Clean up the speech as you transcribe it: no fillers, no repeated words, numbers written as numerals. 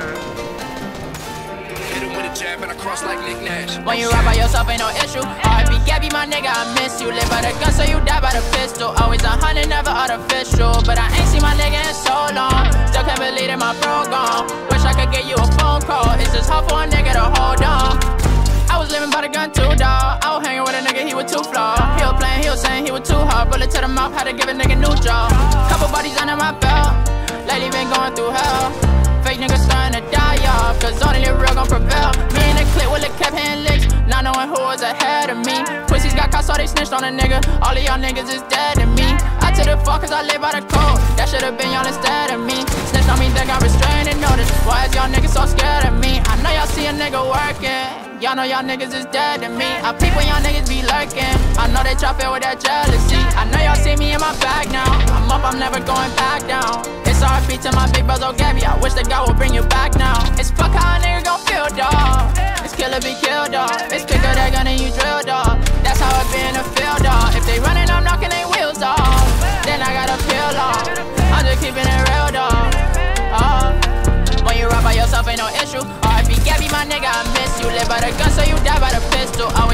Hit him with a jab and I cross like Nick Nash. When you ride by yourself, ain't no issue. R.I.P. Gabby, my nigga, I miss you. Live by the gun, so you die by the pistol. Always 100, never artificial. But I ain't seen my nigga in so long. Still can't believe that my bro gone. Wish I could get you a phone call. It's just hard for a nigga to hold on. I was living by the gun too, dawg. I was hanging with a nigga, he was too flawed. He was playing, he was saying he was too hard. Bullet to the mouth, had to give a nigga new job. Couple bodies under my belt. Lately been going through hell. Fake niggas starting to die off, cause only the real gon' prevail. Me in the clip with the kept hitting licks, not knowing who was ahead of me. Pussies got caught, so they snitched on a nigga. All of y'all niggas is dead to me. I took the fuck cause I live by the code. That should've been y'all instead of me. Snitched on me, they got restrained and notice. Why is y'all niggas so scared of me? I know y'all see a nigga working. Y'all know y'all niggas is dead to me. I peep when y'all niggas be lurking. I know they try to with that jealousy. I know y'all see me in my bag now. I'm up, I'm never going back down. It's R.I.P. to my big brother Gabby. I wish that God would bring you back now. It's fuck how a nigga gon' feel, dawg. It's killer be killed, dawg. It's pick up that gun and you drill, dawg. That's how it be in the field, dawg. If they running, I'm knocking their wheels off. Then I gotta peel off. I'm just keeping it real, dawg. When you ride by yourself, ain't no issue. R.I.P. Gabby, my nigga, I miss you. Live by the gun, so you die by the pistol. Always